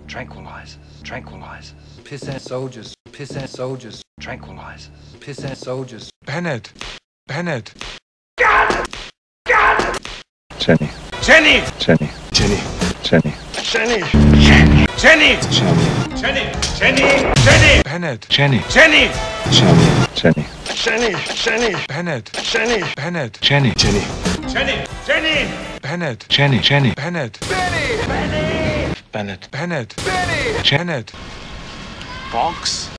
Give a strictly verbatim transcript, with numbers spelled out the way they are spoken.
tranquilizers, tranquilizers, pissant soldiers, pissant soldiers, tranquilizers, pissant soldiers. Bennett, Bennett. Jenny, Jenny, Jenny, Jenny, Jenny, Jenny, Jenny, Jenny, Jenny, Jenny, Jenny, Jenny, Bennett, Jenny, Jenny, Jenny, Jenny, Jenny, Jenny, Bennett, Jenny, Bennett, Jenny, Jenny, Jenny, Jenny, Bennett, Jenny, Jenny, Bennett, Benny, Bennett, Bennett, Benny, Janet. Fox.